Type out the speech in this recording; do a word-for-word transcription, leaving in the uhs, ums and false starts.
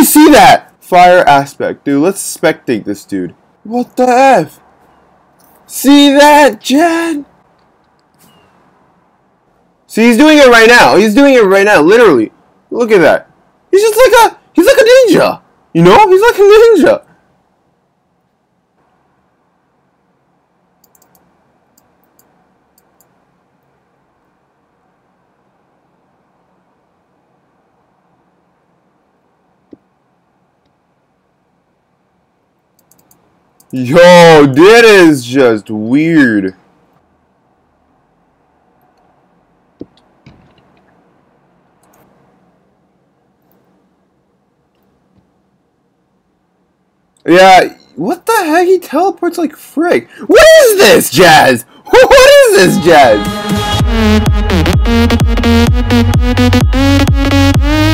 see that? Fire aspect. Dude, let's spectate this dude. What the F? See that, Jad? See, he's doing it right now. He's doing it right now, literally. Look at that. He's just like a, he's like a ninja. You know? He's like a ninja. Yo, that is just weird. Yeah, what the heck? He teleports like frick. What is this, Jazz? What is this, Jazz?